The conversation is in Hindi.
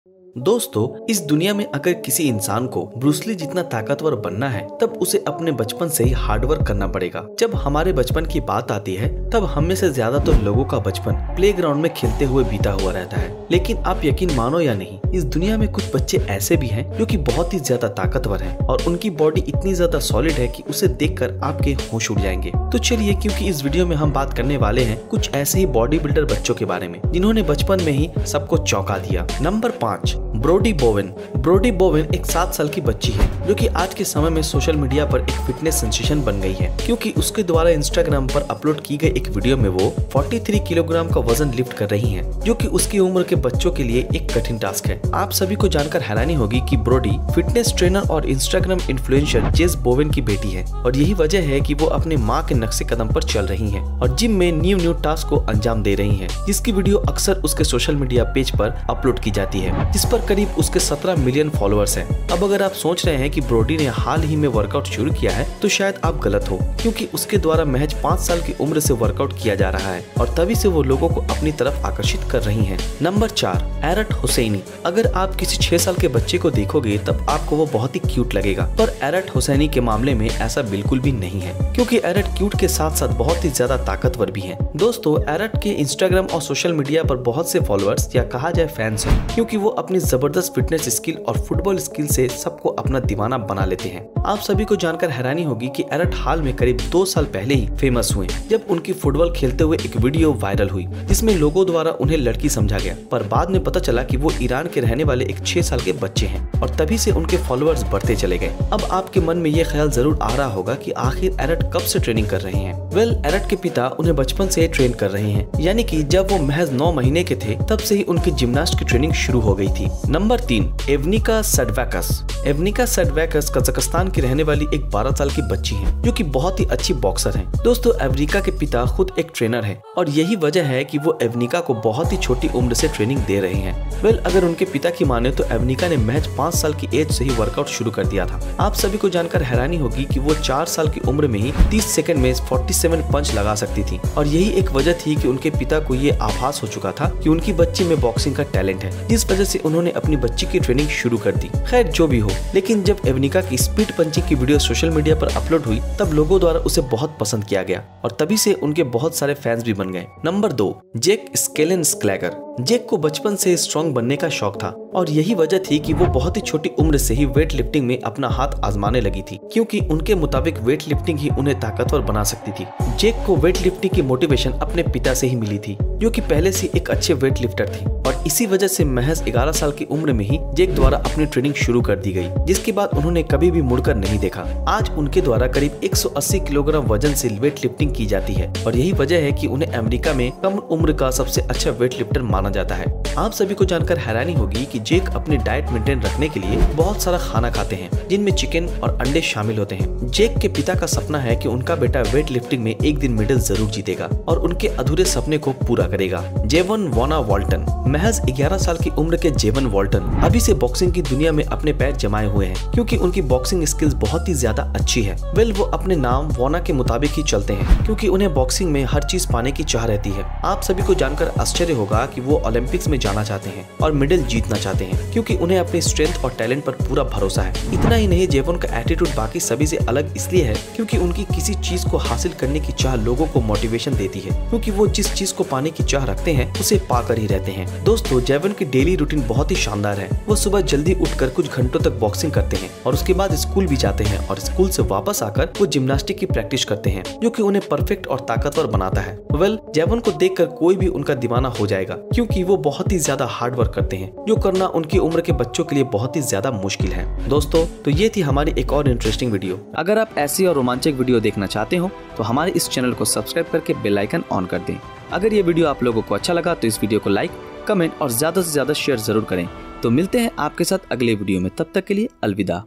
दोस्तों, इस दुनिया में अगर किसी इंसान को ब्रूस ली जितना ताकतवर बनना है तब उसे अपने बचपन से ही हार्डवर्क करना पड़ेगा। जब हमारे बचपन की बात आती है तब हम में से ज्यादातर लोगों का बचपन प्लेग्राउंड में खेलते हुए बीता हुआ रहता है। लेकिन आप यकीन मानो या नहीं, इस दुनिया में कुछ बच्चे ऐसे भी हैं जो कि बहुत ही ज्यादा ताकतवर हैं और उनकी बॉडी इतनी ज्यादा सॉलिड है कि उसे देखकर आपके होश उड़ जाएंगे। तो चलिए, क्योंकि इस वीडियो में हम बात करने वाले हैं कुछ ऐसे ही बॉडी बिल्डर बच्चों के बारे में जिन्होंने बचपन में ही सबको चौंका दिया। Number 5, Brody Bowen. Brody Bowen एक 7 साल की बच्ची है जो कि आज के समय में सोशल मीडिया पर एक फिटनेस सेंसेशन बन गई है, क्योंकि उसके द्वारा इंस्टाग्राम पर अपलोड की गई एक वीडियो में वो 43 किलोग्राम का वजन लिफ्ट कर रही हैं, जो कि उसकी उम्र के बच्चों के लिए एक कठिन टास्क है। आप सभी को जानकर हैरानी होगी कि ब्रोडी फिटनेस ट्रेनर और इंस्टाग्राम इन्फ्लुएंसर जेस बोवेन की बेटी है और यही वजह है कि वो अपने माँ के नक्शे कदम पर चल रही है और जिम में न्यू टास्क को अंजाम दे रही है, जिसकी वीडियो अक्सर उसके सोशल मीडिया पेज पर अपलोड की जाती है, जिस पर करीब उसके 17 मिलियन फॉलोअर्स हैं। अब अगर आप सोच रहे हैं कि ब्रोडी ने हाल ही में वर्कआउट शुरू किया है तो शायद आप गलत हो, क्योंकि उसके द्वारा महज 5 साल की उम्र से वर्कआउट किया जा रहा है और तभी से वो लोगों को अपनी तरफ आकर्षित कर रही हैं। नंबर 4, एरट हुसैनी। अगर आप किसी 6 साल के बच्चे को देखोगे तब आपको वो बहुत ही क्यूट लगेगा, पर एरट हुसैनी के मामले में ऐसा बिल्कुल भी नहीं है, क्योंकि एरट क्यूट के साथ साथ बहुत ही ज्यादा ताकतवर भी है। दोस्तों, एरट के इंस्टाग्राम और सोशल मीडिया पर बहुत से फॉलोअर्स या कहा जाए फैंस हैं, क्योंकि वो अपनी जबरदस्त फिटनेस स्किल और फुटबॉल स्किल से सबको अपना दीवाना बना लेते हैं। आप सभी को जानकर हैरानी होगी कि एरट हाल में करीब 2 साल पहले ही फेमस हुए, जब उनकी फुटबॉल खेलते हुए एक वीडियो वायरल हुई जिसमें लोगों द्वारा उन्हें लड़की समझा गया, पर बाद में पता चला कि वो ईरान के रहने वाले एक 6 साल के बच्चे हैं और तभी से उनके फॉलोअर्स बढ़ते चले गए। अब आपके मन में ये ख्याल जरूर आ रहा होगा कि आखिर एरट कब से ट्रेनिंग कर रहे हैं। वेल, एरट के पिता उन्हें बचपन से ट्रेन कर रहे हैं, यानी कि जब वो महज 9 महीने के थे तब से ही उनकी जिम्नास्ट की ट्रेनिंग शुरू हो गई थी। नंबर 3, एवनिका सडवैकस। एवनिका सडवैकस कजाकिस्तान की रहने वाली एक 12 साल की बच्ची है जो कि बहुत ही अच्छी बॉक्सर है। दोस्तों, एवनिका के पिता खुद एक ट्रेनर है और यही वजह है कि वो एवनिका को बहुत ही छोटी उम्र से ट्रेनिंग दे रहे हैं। वेल, अगर उनके पिता की माने तो एवनिका ने महज 5 साल की एज से ही वर्कआउट शुरू कर दिया था। आप सभी को जानकर हैरानी होगी कि वो 4 साल की उम्र में ही 30 सेकंड में 47 पंच लगा सकती थी और यही एक वजह थी कि उनके पिता को ये आभास हो चुका था कि उनकी बच्ची में बॉक्सिंग का टैलेंट है, जिस वजह से उन्होंने अपनी बच्ची की ट्रेनिंग शुरू कर दी। खैर, जो भी हो, लेकिन जब एवनिका की स्पीड पंचिंग की वीडियो सोशल मीडिया पर अपलोड हुई तब लोगों द्वारा उसे बहुत पसंद किया गया और तभी से उनके बहुत सारे फैंस भी बन गए। नंबर 2, जेक स्केलेनस्क्लैगर। जेक को बचपन से स्ट्रॉन्ग बनने का शौक था और यही वजह थी कि वो बहुत ही छोटी उम्र से ही वेट लिफ्टिंग में अपना हाथ आजमाने लगी थी, क्योंकि उनके मुताबिक वेट लिफ्टिंग ही उन्हें ताकतवर बना सकती थी। जेक को वेट लिफ्टिंग की मोटिवेशन अपने पिता से ही मिली थी, जो कि पहले से एक अच्छे वेट लिफ्टर थे और इसी वजह से महज 11 साल की उम्र में ही जेक द्वारा अपनी ट्रेनिंग शुरू कर दी गई, जिसके बाद उन्होंने कभी भी मुड़कर नहीं देखा। आज उनके द्वारा करीब 180 किलोग्राम वजन से वेट लिफ्टिंग की जाती है और यही वजह है कि उन्हें अमेरिका में कम उम्र का सबसे अच्छा वेट लिफ्टर माना जाता है। आप सभी को जानकर हैरानी होगी कि जेक अपनी डाइट मेंटेन रखने के लिए बहुत सारा खाना खाते हैं, जिनमें चिकन और अंडे शामिल होते हैं। जेक के पिता का सपना है कि उनका बेटा वेट लिफ्टिंग में एक दिन मेडल जरूर जीतेगा और उनके अधूरे सपने को पूरा करेगा। जेवन वोना वॉल्टन। महज 11 साल की उम्र के जेवन वॉल्टन अभी से बॉक्सिंग की दुनिया में अपने पैर जमाए हुए हैं, क्योंकि उनकी बॉक्सिंग स्किल्स बहुत ही ज्यादा अच्छी है। वेल, वो अपने नाम वोना के मुताबिक ही चलते हैं, क्योंकि उन्हें बॉक्सिंग में हर चीज पाने की चाह रहती है। आप सभी को जानकर आश्चर्य होगा कि वो ओलंपिक्स में जाना चाहते हैं और मेडल जीतना चाहते हैं, क्योंकि उन्हें अपनी स्ट्रेंथ और टैलेंट पर पूरा भरोसा है। इतना ही नहीं, जेवन का एटीट्यूड बाकी सभी से अलग इसलिए है क्योंकि उनकी किसी चीज को हासिल करने की चाह लोगों को मोटिवेशन देती है, क्योंकि वो जिस चीज को पाने की चाह रखते हैं उसे पाकर ही रहते हैं। दोस्तों, जेवन की डेली रूटीन बहुत ही शानदार है। वो सुबह जल्दी उठकर कुछ घंटों तक बॉक्सिंग करते हैं और उसके बाद स्कूल भी जाते हैं और स्कूल से वापस आकर वो जिम्नास्टिक की प्रैक्टिस करते हैं, जो कि उन्हें परफेक्ट और ताकतवर बनाता है। वेल, जेवन को देखकर कोई भी उनका दीवाना हो जाएगा, क्योंकि वो बहुत ही ज्यादा हार्ड वर्क करते हैं, जो करना उनकी उम्र के बच्चों के लिए बहुत ही ज्यादा मुश्किल है। दोस्तों, तो ये थी हमारी एक और इंटरेस्टिंग वीडियो। अगर आप ऐसी और रोमांचक वीडियो देखना चाहते हो तो हमारे इस चैनल को सब्सक्राइब करके बेल आइकन ऑन कर दें। अगर ये वीडियो आप लोगों को अच्छा लगा तो इस वीडियो को लाइक, कमेंट और ज्यादा से ज्यादा शेयर जरूर करें। तो मिलते हैं आपके साथ अगले वीडियो में, तब तक के लिए अलविदा।